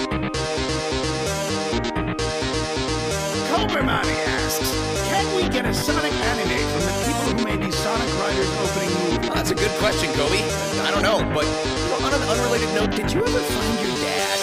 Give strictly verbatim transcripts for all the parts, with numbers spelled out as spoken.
Mommy asks, can we get a Sonic anime from the people who made the Sonic Riders opening movie? Well, that's a good question, Kobe. I don't know, but you know, on an unrelated note, did you ever find your dad?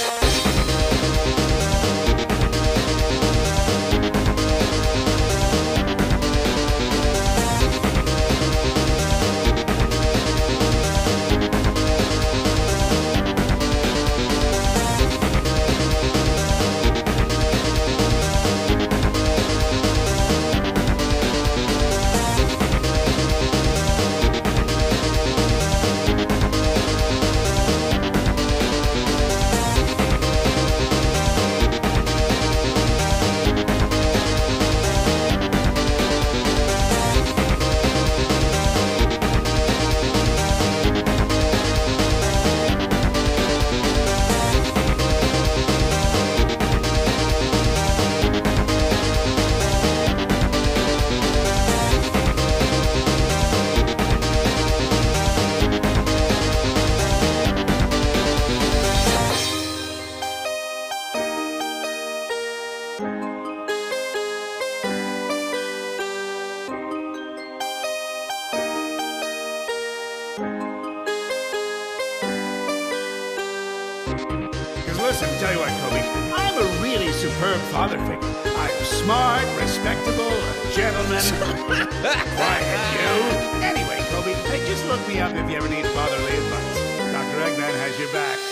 Listen, tell you what, Kobe, I'm a really superb father figure. I'm smart, respectable, a gentleman. Quiet, you. Anyway, Kobe, hey, just look me up if you ever need fatherly advice. Doctor Eggman has your back.